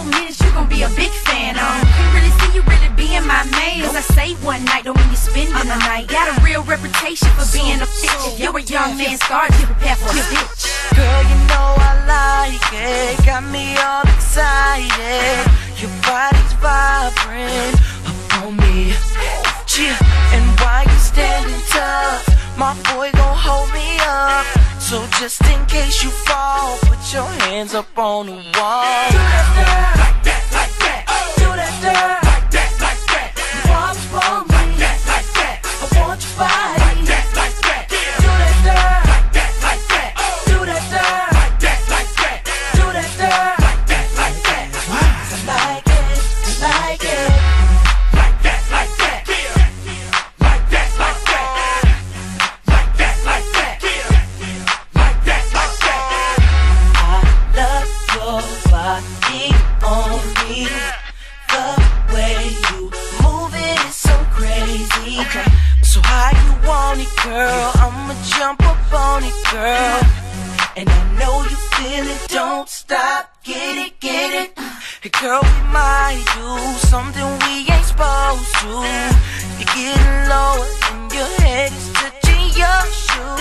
couple minutes, you gon' be a big fan. Can't really see you really being my man. Cause I say one night, don't mean you spending the night. Got a real reputation for being a bitch. If you're a young man, start to prepare for a bitch. Girl, you know I like it. Got me all excited. Your body's vibrant up on me. And while you standing tough, my boy gon' hold me up. So just in case you fall, put your hands up on the wall. Do that dirt, like that, like that. Do that dirt, like that, like that. You walk for me, like that, I want your body, like that, like that. Do that dirt, like that, like that. Do that dirt, like that, like that. Do that dirt, like that, like that. I like it, I like it. Like that, like that. Like that, like that. Like that, like that. Like that, like that. I love your body on me. The way you move it is so crazy. So how you want it, girl? I'ma jump up on it, girl. And I know you feel it, don't stop, get it, get it. Hey girl, we might do something we ain't supposed to. You're getting lower and your head is touching your shoes.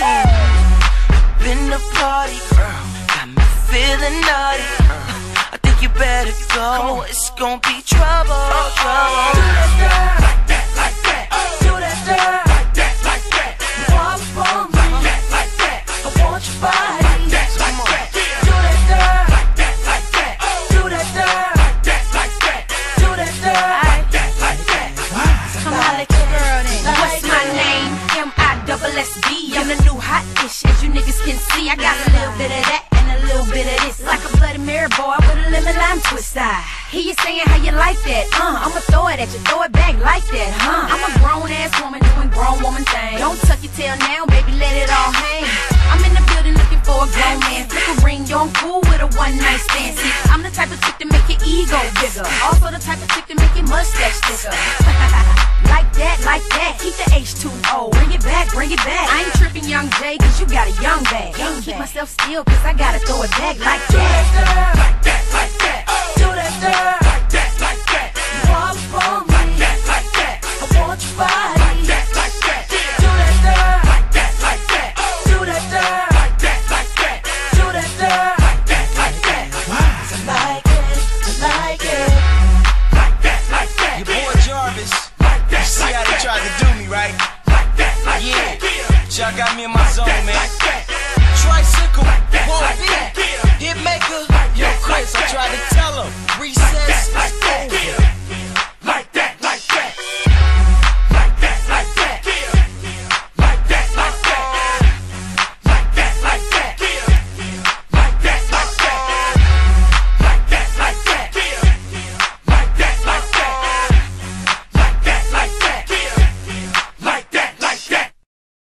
Been the party, girl, got me feeling naughty. I think you better go, it's gonna be trouble, trouble. Do that dirt, like that, like that. Do that dirt, like that, like that. You walk for me, like that, like that. I want your body, like that, like that. Do that dirt, like that, like that. Do that dirt, like that, like that. Do that dirt, like that, like that. Come holla at your girl then. What's my name? M-I-double-S-B. I'm the new hot dish, as you niggas can see. I got a little bit of that and a little bit of this. Like a Bloody Mary boy with a lemon lime twist. I hear you saying how you like that. I'ma throw it at you, throw it back like that, I'm a grown ass woman doing grown woman things. Don't tuck your tail now, baby, let it all hang. I'm in the building looking for a grown man. Pick a ring, yo, I'm cool with a one night stand. See, I'm the type of chick to make your ego bigger. Also the type of chick to make your mustache thicker. Like that, keep the H2O. Bring it back, bring it back. I ain't tripping, young Jay, cause you got a young bag. Keep myself still, cause I gotta throw it back like that. Like that, like that. Do that dirt, like that, like that. You walk for me, like that, like that. I want your body, like that, like that. Do that dirt, like that, like that. Do that dirt, like that, like that. Do that dirt, like that, like that. I like it, I like it. Like that, like that. Your boy Jarvis. You see how they tried to do me, right? Yeah, y'all got me in my zone, man. Tricycle, won't be, hit maker. Yo, Chris, I tried to tell him.